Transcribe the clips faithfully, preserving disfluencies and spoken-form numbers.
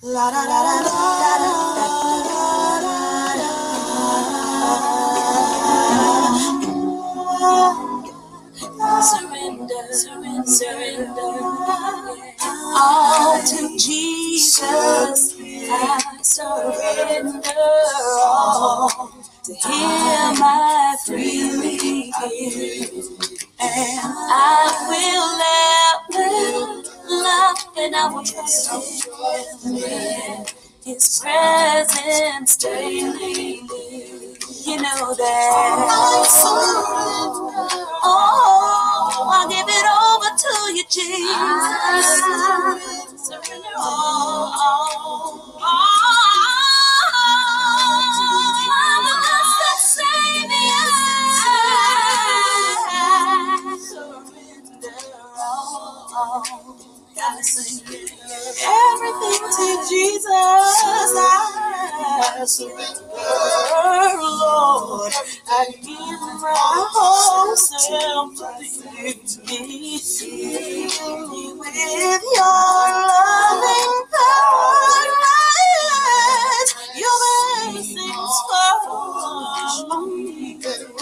La da da da da da da. Surrender, surrender, surrender. All to Jesus, I surrender all. To Him I freely give, and I will never love, and I will trust Him. His presence daily. You know that I surrender. Oh, I'll give it over to you, Jesus. I surrender all. all, all. Everything to Jesus, I surrender, Lord. I give my whole self to Thee. Fill me with Your loving power, Your blessings fall me.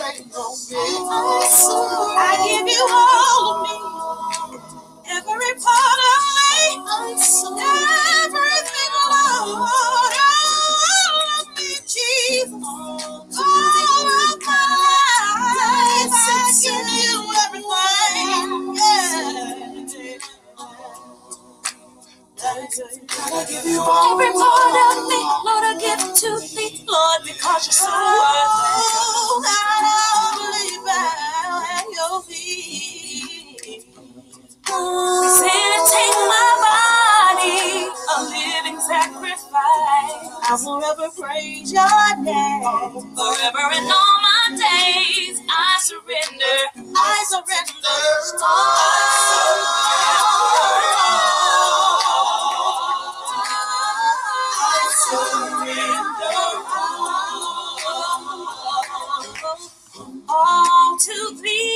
I give You all of me, every part of me, everything, Lord, all of me, Jesus, all of my life, I give You everything, yeah. I give You all. Every part of me, Lord, I give it to Thee, Lord, because You're so worth it. I only bow at Your feet. Presenting my body, a living sacrifice. I will forever praise Your name. Forever and all my days, I surrender. I surrender all. I surrender all to Thee.